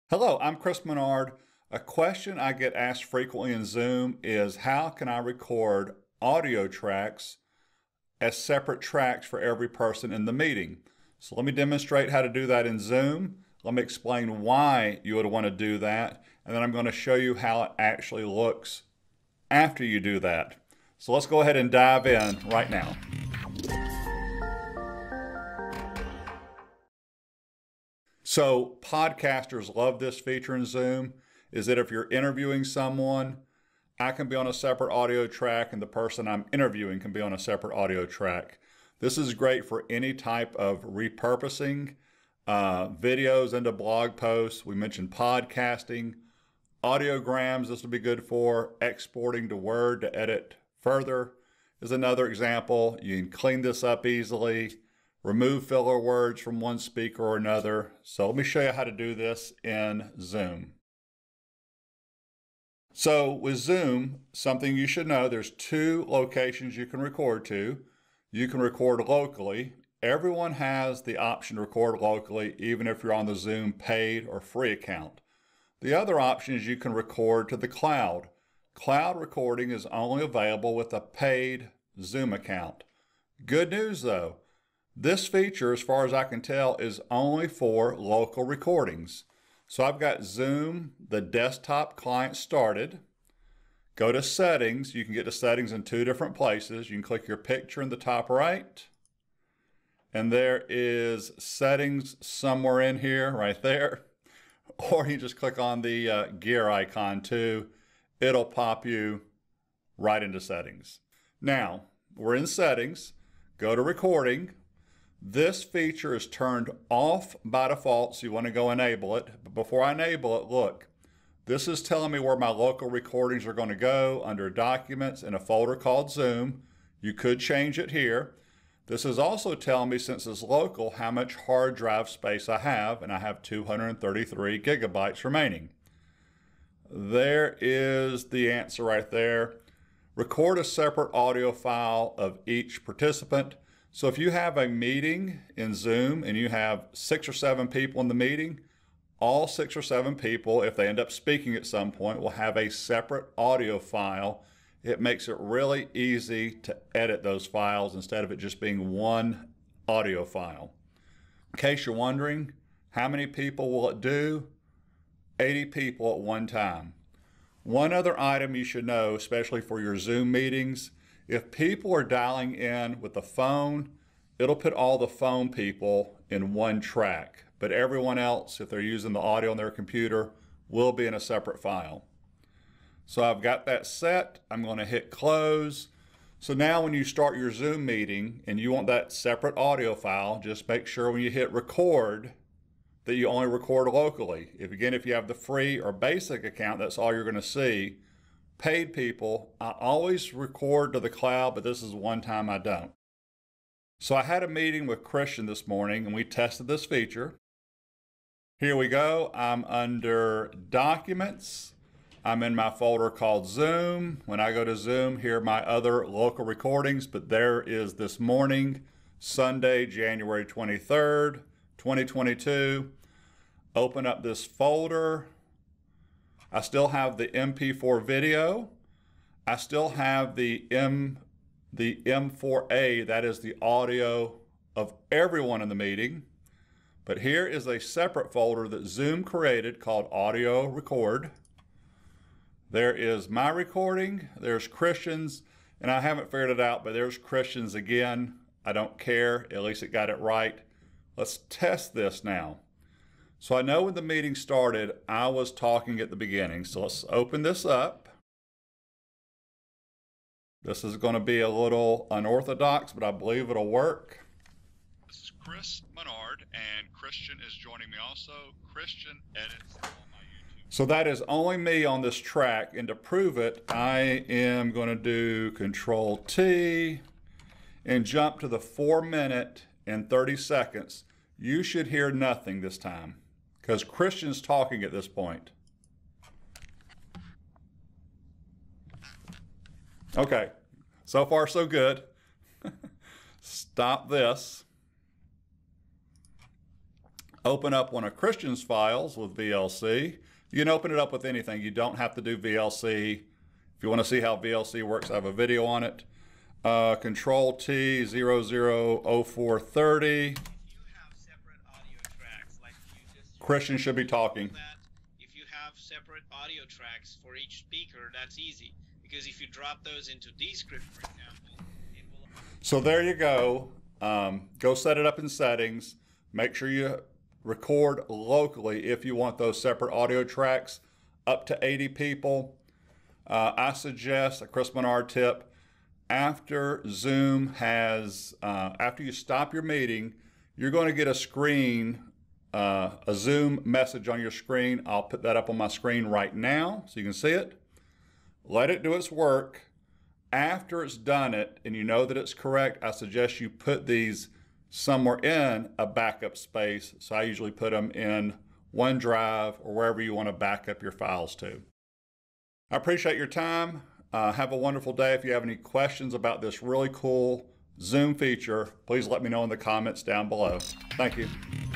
Hello, I'm Chris Menard. A question I get asked frequently in Zoom is how can I record audio tracks as separate tracks for every person in the meeting? So let me demonstrate how to do that in Zoom. Let me explain why you would want to do that, and then I'm going to show you how it actually looks after you do that. So let's go ahead and dive in right now. So podcasters love this feature in Zoom, is that if you're interviewing someone, I can be on a separate audio track and the person I'm interviewing can be on a separate audio track. This is great for any type of repurposing videos into blog posts. We mentioned podcasting, audiograms. This will be good for exporting to Word to edit further is another example. You can clean this up easily. Remove filler words from one speaker or another. So let me show you how to do this in Zoom. So with Zoom, something you should know, there's two locations you can record to. You can record locally. Everyone has the option to record locally, even if you're on the Zoom paid or free account. The other option is you can record to the cloud. Cloud recording is only available with a paid Zoom account. Good news though, this feature, as far as I can tell, is only for local recordings. So I've got Zoom, the desktop client started. Go to settings. You can get to settings in two different places. You can click your picture in the top right. And there is settings somewhere in here, right there. Or you just click on the gear icon too. It'll pop you right into settings. Now, we're in settings. Go to recording. This feature is turned off by default, so you want to go enable it. But before I enable it, look, this is telling me where my local recordings are going to go under Documents in a folder called Zoom. You could change it here. This is also telling me, since it's local, how much hard drive space I have, and I have 233 gigabytes remaining. There is the answer right there. Record a separate audio file of each participant. So if you have a meeting in Zoom and you have 6 or 7 people in the meeting, all 6 or 7 people, if they end up speaking at some point, will have a separate audio file. It makes it really easy to edit those files instead of it just being one audio file. In case you're wondering, how many people will it do? 80 people at one time. One other item you should know, especially for your Zoom meetings, if people are dialing in with the phone, it'll put all the phone people in one track, but everyone else, if they're using the audio on their computer, will be in a separate file. So I've got that set. I'm going to hit close. So now when you start your Zoom meeting and you want that separate audio file, just make sure when you hit record that you only record locally. If you have the free or basic account, that's all you're going to see. Paid people, I always record to the cloud, but this is one time I don't. So I had a meeting with Christian this morning and we tested this feature. Here we go. I'm under Documents. I'm in my folder called Zoom. When I go to Zoom, here are my other local recordings, but there is this morning, Sunday, January 23rd, 2022. Open up this folder. I still have the MP4 video. I still have the M4A, that is the audio of everyone in the meeting. But here is a separate folder that Zoom created called Audio Record. There is my recording, there's Christian's, and I haven't figured it out, but there's Christian's again. I don't care, at least it got it right. Let's test this now. So I know when the meeting started, I was talking at the beginning. So let's open this up. This is going to be a little unorthodox, but I believe it'll work. This is Chris Menard, and Christian is joining me also. Christian edits on my YouTube. So that is only me on this track, and to prove it, I am going to do Control T and jump to the 4 minute and 30 seconds. You should hear nothing this time, because Christian's talking at this point. Okay, so far so good. Stop this. open up one of Christian's files with VLC. You can open it up with anything. You don't have to do VLC. If you want to see how VLC works, I have a video on it. Control T 000430. Christian should be talking. If you have separate audio tracks for each speaker, that's easy. Because if you drop those into Descript, for example, it will... So there you go. Go set it up in settings. Make sure you record locally if you want those separate audio tracks up to 80 people. I suggest a Chris Menard tip. After Zoom has, after you stop your meeting, you're going to get a screen, a Zoom message on your screen. I'll put that up on my screen right now so you can see it. Let it do its work. After it's done it and you know that it's correct, I suggest you put these somewhere in a backup space. So I usually put them in OneDrive or wherever you want to back up your files to. I appreciate your time. Have a wonderful day. If you have any questions about this really cool Zoom feature, please let me know in the comments down below. Thank you.